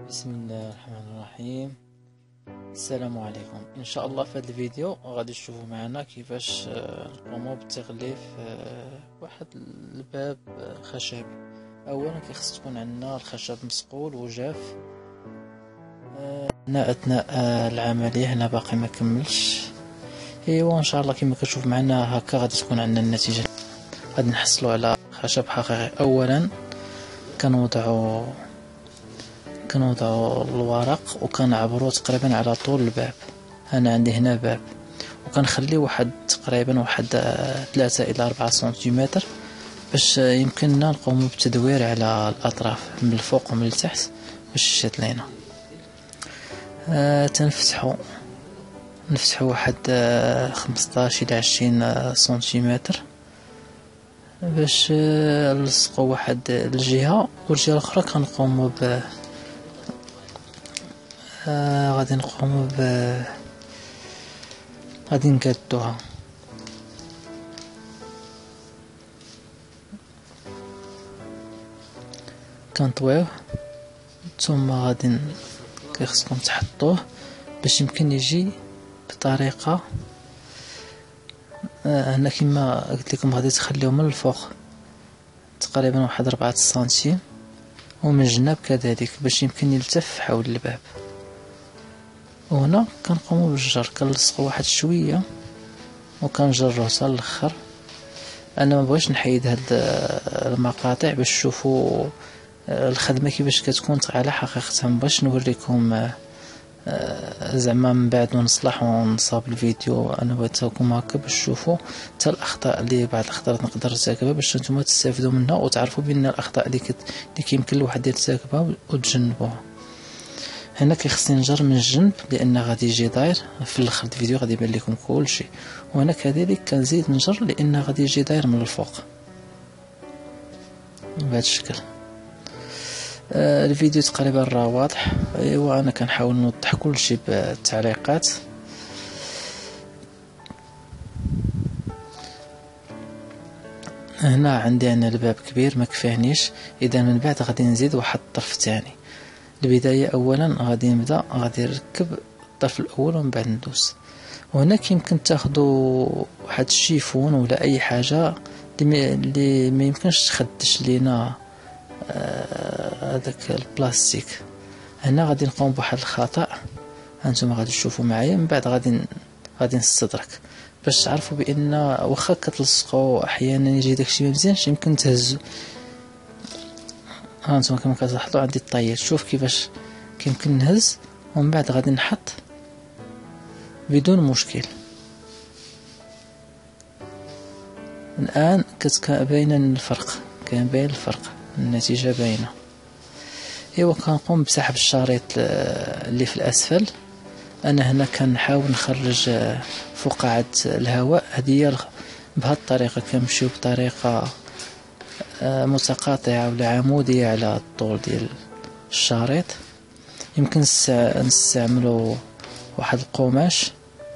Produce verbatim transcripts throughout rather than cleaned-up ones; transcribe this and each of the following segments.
بسم الله الرحمن الرحيم. السلام عليكم. ان شاء الله في هذا الفيديو غادي تشوفوا معنا كيفاش آه، نقوموا بتغليف آه، واحد الباب آه، خشبي. اولا كيخص تكون عندنا الخشب مسقول وجاف. آه، هنا اثناء آه، العمليه هنا باقي ما كملش. ايوا ان شاء الله كما كتشوف معنا هكا غادي تكون عندنا النتيجه. غادي نحصلوا على خشب حقيقي. اولا كنوضعوا كنوضعوا الورق وكنعبروا تقريبا على طول الباب. انا عندي هنا باب وكنخلي واحد تقريبا واحد ثلاثة الى أربعة سنتيمتر باش يمكننا نقوم بالتدوير على الاطراف من الفوق ومن التحت باش يشد لينا. آه تنفتحوا نفتحوا واحد آه خمسطاش الى عشرين سنتيمتر باش آه نلصقوا واحد الجهه والجهه الاخرى كنقوموا ب آه غادي نقوموا ب غادي نقادوها. كنطويوه ثم غادي كيخصكم تحطوه باش يمكن يجي بطريقه. آه هنا كما قلت لكم غادي تخليوه من الفوق تقريبا واحد أربعة سنتيم ومن الجناب كذلك باش يمكن يلتف حول الباب. وهنا كنقوموا بالجر كنلصقوا واحد شويه وكنجروه حتى الاخر. انا ما بغيتش نحيد هاد المقاطع باش تشوفوا الخدمه كيفاش كتكون على حقيقتها. ما بغيتش نوريكم زعما من بعد ونصلح ونصاب الفيديو. انا بغيتكم هكا باش تشوفوا حتى الاخطاء اللي بعض الاخطاء نقدر نرتكبها باش نتوما تستافدوا منها وتعرفوا بان الاخطاء اللي كت... اللي كيمكن الواحد يرتكبها وتجنبوها. هنا كيخصني نجر من الجنب لان غادي يجي داير في الاخر الفيديو غادي يبان لكم كل شيء. وهنا كذلك كنزيد نجر لان غادي يجي داير من الفوق بهذا الشكل. آه الفيديو تقريبا راه واضح. ايوا انا كنحاول نوضح كل شيء بالتعليقات. هنا عندي انا الباب كبير ما كفاهنيش، اذا من بعد غادي نزيد واحد الطرف ثاني. البدايه اولا غادي نبدا غادي نركب الطرف الاول ومن بعد ندوس. وهنا يمكن تاخذوا واحد الشيفون ولا اي حاجه اللي ما يمكنش تخدش لينا هذاك آه البلاستيك. هنا غادي نقوم بواحد الخطا هانتوما غادي تشوفوا معايا. من بعد غادي غادي نستدرك باش تعرفوا بان واخا كتلصقوا احيانا يجي داكشي مزيانش يمكن تهزوا. هانتوما كما كتلاحظوا عندي الطاير. شوف كيفاش كيمكن نهز ومن بعد غادي نحط بدون مشكل. الان كتبين الفرق كان باين الفرق النتيجه باينه. ايوا كنقوم بسحب الشريط اللي في الاسفل. انا هنا كنحاول نخرج فقاعه الهواء. هذه بهذه الطريقه كنمشيو بطريقه متقاطعه ولا عموديه على الطول ديال الشريط. يمكن نستعملوا واحد القماش.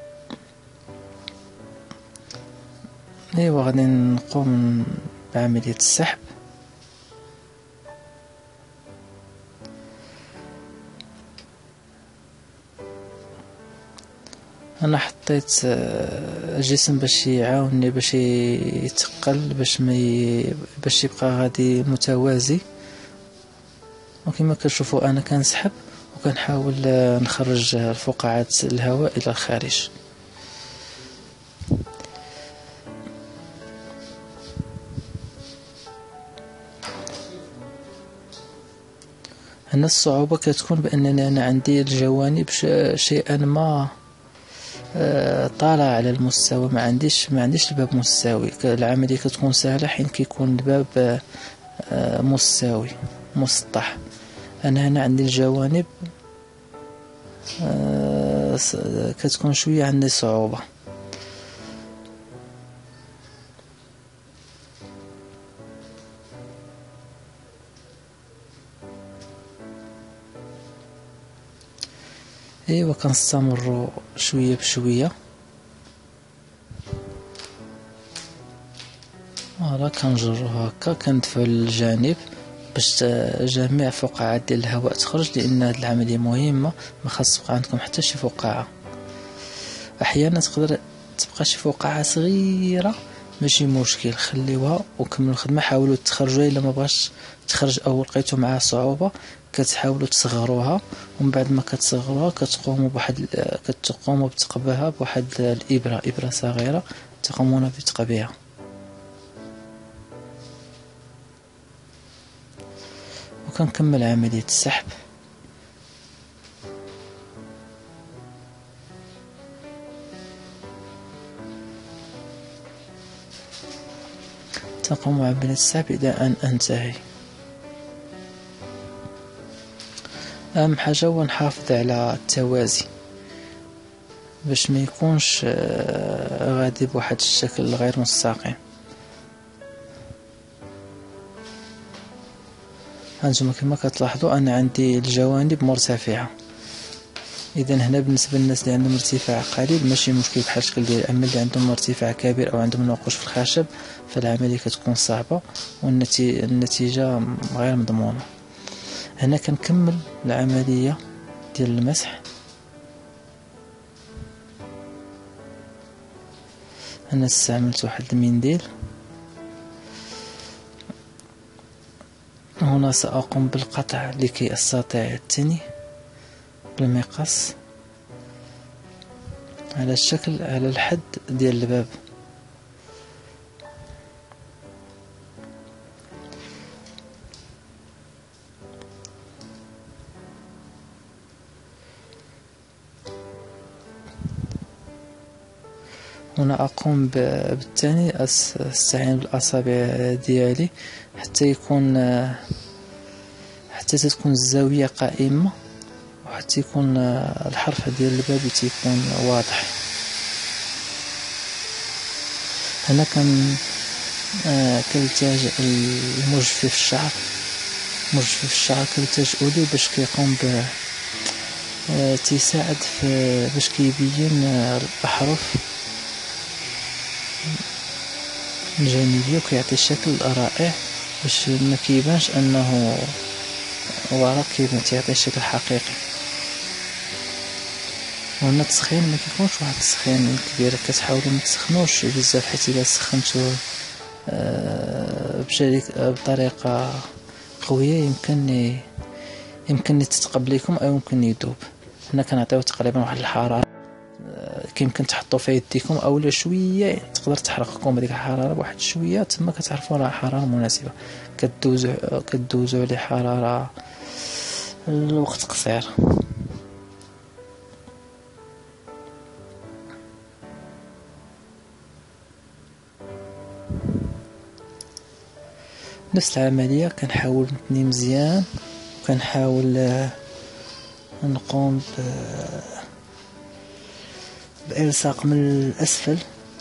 ايوا غادي نقوم بعمليه السحب. انا حطيت جسم باش يعاونني باش يتقل باش ما ي... باش يبقى غادي متوازي. وكما كتشوفوا انا كنسحب وكنحاول نخرج فقاعات الهواء الى الخارج. هنا الصعوبة كتكون بأنني أنا عندي الجوانب شيئا ما طالع على المستوى. ما عنديش ما عنديش الباب مستوي. العملية كتكون سهلة حين كيكون الباب مستوي مسطح. أنا هنا عندي الجوانب كتكون شوية عندي صعوبة. ايوا كنستمروا شويه بشويه. فوالا كنجرو هكا كندفعو للجانب باش جميع فقاعات ديال الهواء تخرج، لان هذه العمليه مهمه، ما خاص تبقى عندكم حتى شي فقاعه. احيانا تقدر تبقى شي فقاعه صغيره، ماشي مشكل، خليوها وكملوا الخدمه. حاولوا تخرجوها الا ما بغاش تخرج او لقيتو معها صعوبه، كتحاولوا تصغروها، ومن بعد ما كتصغروها كتقوموا بواحد كتقوموا بتقبيها بواحد الابره ابره صغيره، تقومون بتقبيها. وكنكمل عمليه السحب. تقوم بعملية السحب إلى أن أنتهي. أهم حاجة هو نحافظ على التوازي باش ما يكونش غادي بواحد الشكل غير مستقيم. هانتوما كما كتلاحظوا أنا عندي الجوانب مرتفعة، اذا هنا بالنسبه للناس اللي عندهم ارتفاع قليل ماشي مشكل بحال الشكل ديالي، اما اللي عندهم ارتفاع كبير او عندهم نقوش في الخشب فالعمليه كتكون صعبه والنتيجه غير مضمونه. هنا كنكمل العمليه ديال المسح. انا استعملت واحد المنديل. هنا سأقوم بالقطع لكي استطيع التني بالمقص على الشكل على الحد ديال الباب. هنا أقوم بالثاني، أستعين بالأصابع ديالي حتى يكون حتى تكون الزاوية قائمة، وحتى يكون الحرف ديال الباب تيكون واضح. هنا كان كنلتجئ المجفف الشعر. مجفف الشعر كنلتجئ ليه باش كيقوم ب تيساعد في باش كيبين الأحرف الجانبية وكيعطي الشكل رائع باش ما كيبانش انه ورق، كيبان تيعطي الشكل حقيقي. وهنا التسخين ما كيكونش واحد التسخين كبير، كتحاولوا ما تسخنوش بزاف حيت الا سخنتو بطريقه قويه يمكن يمكن تتقبل لكم او يمكن يذوب. هنا كنعطيو تقريبا واحد الحراره كيمكن تحطوا في يديكم او لا شويه تقدر تحرقكم هذيك الحراره بواحد شويه، تما كتعرفوا راه حراره مناسبه. كدوزوا كدوزوا على حراره الوقت قصير. نفس العمليه كنحاول نتني مزيان، وكنحاول نقوم ب بإلصاق من الأسفل.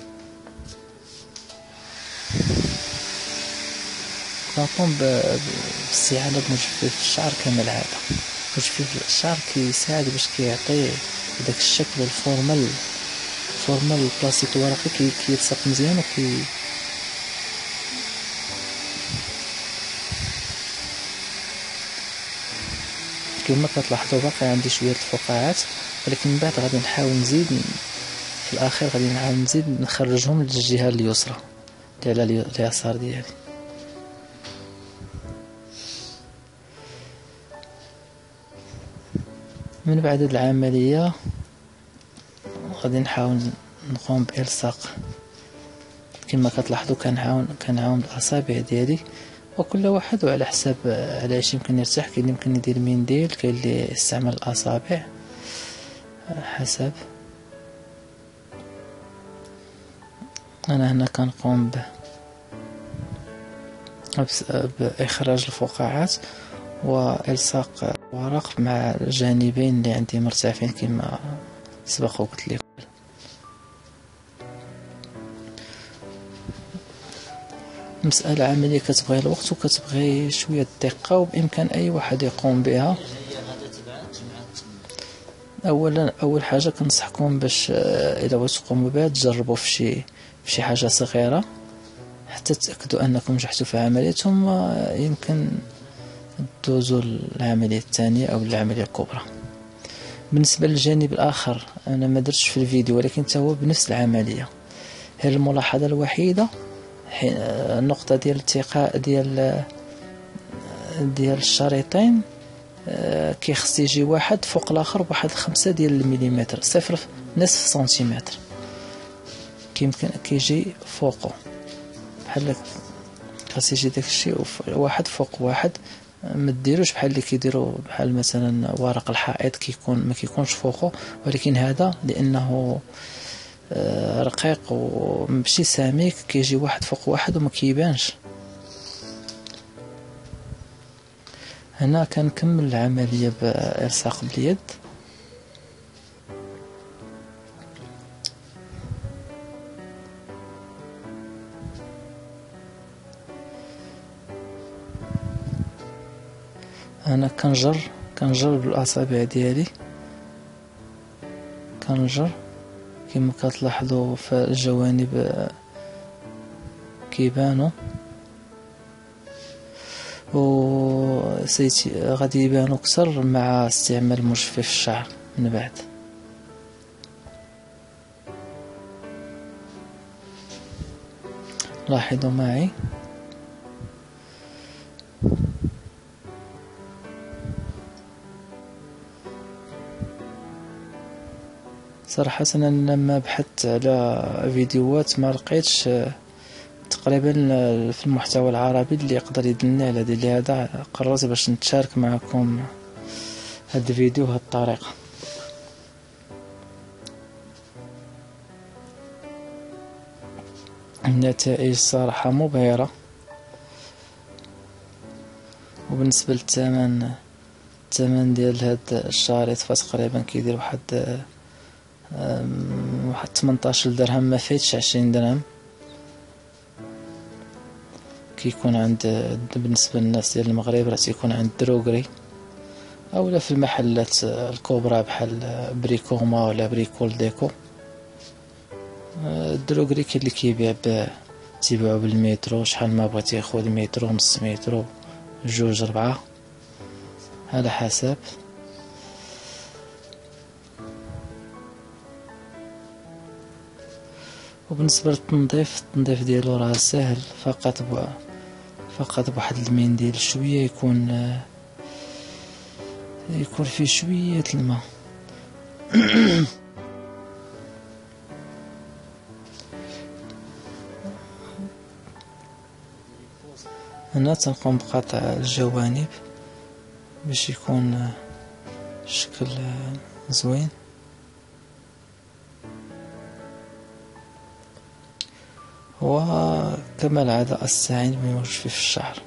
كنقوم باستعانة بمجفف الشعر كما العادة. مجفف الشعر كيساعد باش كيعطي داك الشكل الفورمال الفورمال البلاستيك الورقي كي كيلصق مزيان وكي كما كتلاحظوا باقي عندي شويه الفقاعات، ولكن من بعد غادي نحاول نزيد في الاخير غادي نحاول نزيد نخرجهم للجهه اليسرى على اليسار ديالي. من بعد هاد العمليه غادي نحاول نقوم بالصاق كما كتلاحظوا. كنعاون كنعاون بالاصابع ديالي، وكل واحد وعلى حساب على اش يمكن يرتاح. كاين اللي يمكن يدير منديل، كاين اللي يستعمل الاصابع حسب. انا هنا كنقوم باخراج الفقاعات والصاق ورق مع الجانبين اللي عندي مرتفعين كما سبق وقلت لكم. مسألة عملية كتبغي الوقت وكتبغي شوية الدقة، وبإمكان أي واحد يقوم بها. أولا أول حاجة كنصحكم باش إذا بغيتو تقوموا بها تجربوا في شي في شي حاجة صغيرة حتى تتأكدوا أنكم نجحتوا في عملية، ثم يمكن دوزو العملية الثانية أو العملية الكبرى. بالنسبة للجانب الآخر أنا ما درتش في الفيديو، ولكن هو بنفس العملية. هي الملاحظة الوحيدة النقطة ديال الالتقاء ديال ديال الشريطين، كيخص يجي واحد فوق الاخر بواحد خمسة ديال المليمتر، صفر نصف سنتيمتر، كيمكن كيجي فوقه بحال خاص يجي داكشي واحد فوق واحد. ما ديروش بحال اللي كيديروا بحال مثلا ورق الحائط كيكون ما كيكونش فوقه، ولكن هذا لانه رقيق وماشي سميك كيجي واحد فوق واحد وما كيبانش. هنا كنكمل العملية بإلصاق باليد. أنا كنجر كنجر بالأصابع ديالي، كنجر كما كتلاحظوا في الجوانب كيبانوا، و سيتي غادي يبانوا اكثر مع استعمال مجفف الشعر من بعد. لاحظوا معي صراحة أنا لما بحثت على فيديوهات ما لقيتش تقريبا في المحتوى العربي اللي يقدر يدلني على هذا، لهذا قررت باش نتشارك معكم هذا الفيديو بهذه الطريقة. النتائج صراحة مبهرة، وبالنسبة للثمن الثمن ديال هاد الشريط فتقريبا كيدير واحد واحد ثمنطاش درهم، ما فايتش عشرين درهم. كيكون عند بالنسبة للناس ديال المغرب راه تيكون عند دروغري اولا في المحلات الكبرى بحال بريكوما ولا بريكول ديكو. الدروغري كاين اللي كيبيع ب تيبيعو بالمترو، شحال ما بغيتي خذ مترو، نص مترو، جوج، ربعة، على حسب. وبالنسبة للتنظيف التنظيف ديالو راه سهل، فقط ب... فقط بواحد المنديل شوية يكون يكون فيه شوية الماء. هنا تنقوم بقطع الجوانب باش يكون الشكل زوين. وكما العادة استعين بمجفف الشعر.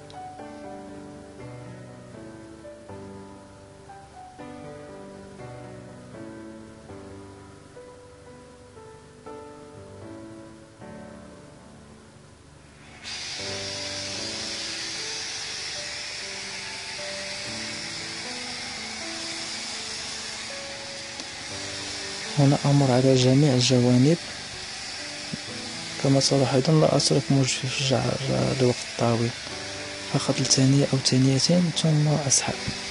هنا أمر على جميع الجوانب. كما تلاحظون لا أترك مجفف الشعر لوقت طويل، فقط لثانية أو ثانيتين ثم أسحب.